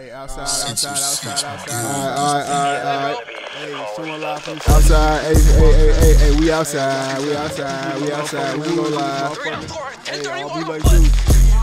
Hey, outside. Alright. Hey, someone live from the outside. Hey, we outside. We go live. Hey, I'll be like you.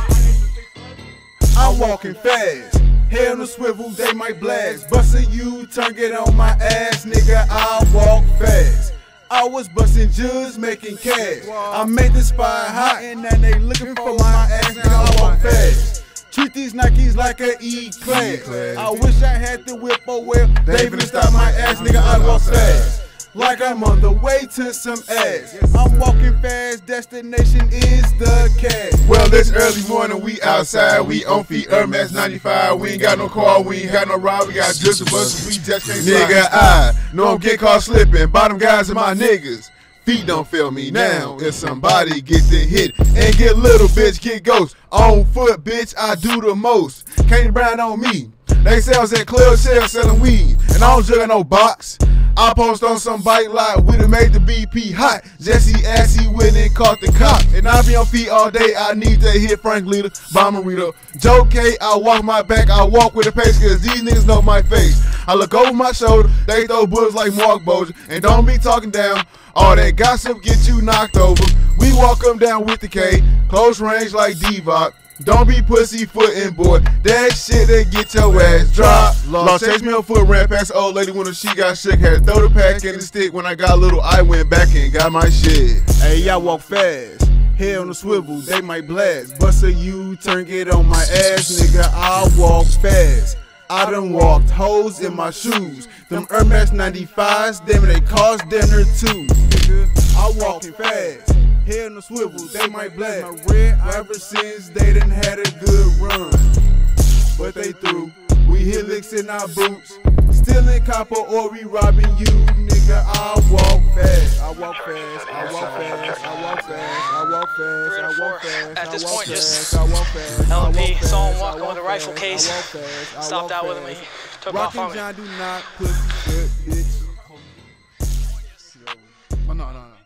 I'm walking fast. Head on the swivel, they might blast. Bust a U-turn, get on my ass, nigga. I walk fast. I was busting jugs, making cash. I made the spot hot, and now they looking for my ass, nigga. I walk fast. Treat these Nikes like a E-class. I wish I had the whip, oh well, they finna stop my ass, nigga. I walk fast. Like I'm on the way to some ass. I'm walking fast, destination is the cash. Well, it's early morning, we outside, we on feet, Air Max 95. We ain't got no car, we ain't got no ride, we got just a bus, we just can't nigga, I know I'm getting caught slipping. Bottom guys are my niggas. Feet don't fail me now. If somebody get the hit and get little, bitch, get ghost. On foot, bitch, I do the most. Kane Brown on me. They say I was at Club Shell selling weed, and I don't jug no box. I post on some bike lot, we done made the BP hot. Jesse Assy went and caught the cop. And I be on feet all day, I need to hit Frank Leader, Bomberito. Joe K, I walk my back, I walk with a pace, cause these niggas know my face. I look over my shoulder, they throw bullets like Mark Bojan. And don't be talking down, all that gossip get you knocked over. We walk them down with the K, close range like D-Voc. Don't be pussyfootin', boy. That shit that get your ass dropped. Lost chase me on foot, ran past the old lady when she got shook. Had to throw the pack in the stick. When I got little, I went back and got my shit. Hey, y'all walk fast. Head on the swivel, they might blast. Bust a U-turn, get on my ass, nigga. I walk fast. I done walked hoes in my shoes. Them Air Max 95s, damn it, they cost dinner too. Nigga, I walking fast. Head on the swivel, they might blast. My red ever since they done had a good run. But they through. We hit licks in our boots. Stealing copper or we robbing you, nigga. I walk fast. I walk fast. I walk fast. I walk fast. I walk fast. I walk fast. At this point, just LMP LMP saw him walking with a rifle case. Stopped out with him. He took off on me. John do not pussy shit, bitch. Oh, no.